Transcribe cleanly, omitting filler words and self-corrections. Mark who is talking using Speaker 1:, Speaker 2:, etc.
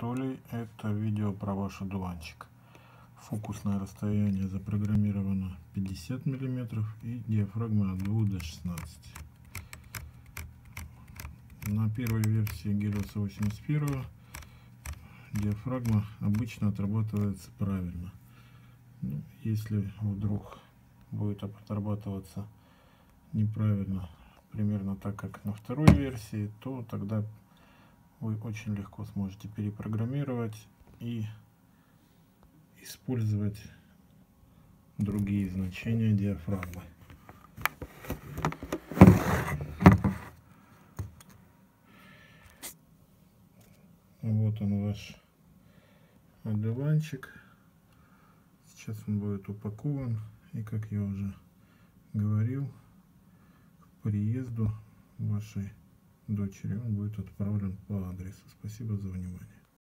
Speaker 1: Анатолий. Это видео про ваш одуванчик. Фокусное расстояние запрограммировано 50 мм и диафрагма от 2 до 16. На первой версии Гелиоса 81 диафрагма обычно отрабатывается правильно. Если вдруг будет отрабатываться неправильно, примерно так как на второй версии, то тогда вы очень легко сможете перепрограммировать и использовать другие значения диафрагмы. Вот он, ваш одуванчик. Сейчас он будет упакован, и, как я уже говорил, к приезду вашей дочери он будет отправлен по адресу. Спасибо за внимание.